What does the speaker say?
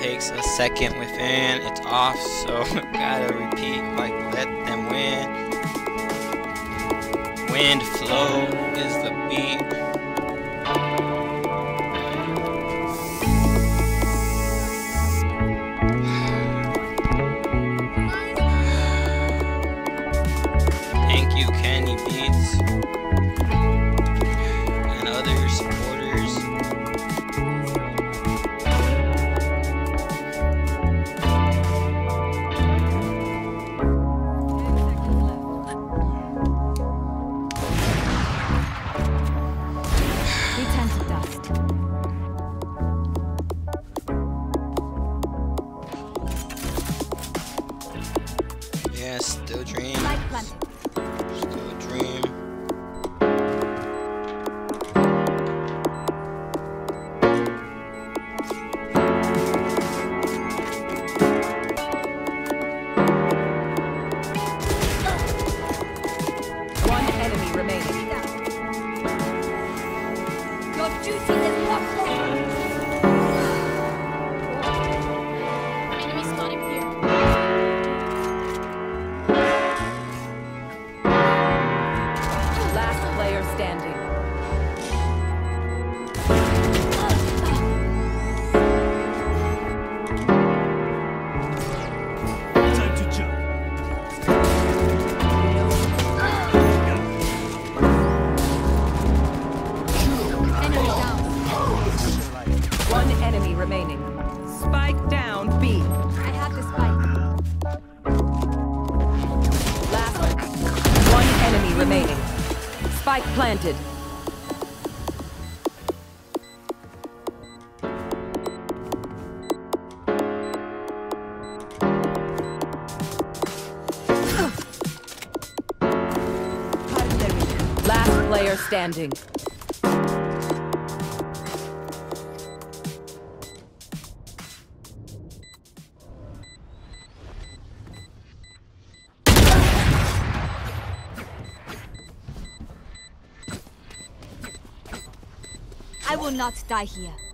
takes a second within, it's off, so gotta repeat, like, let them win. Wind flow is the beat. Thank you, Kenny Beats, and other supporters. We turn to dust. Yeah, still dream. Light planted. Still a dream. One enemy remaining. Your duty is not over. Enemy spotted here. Last player standing. Time to jump. Enemy down. One enemy remaining. Spike down B. I have the spike. Last. One enemy remaining. Spike planted. Last player standing. I will not die here.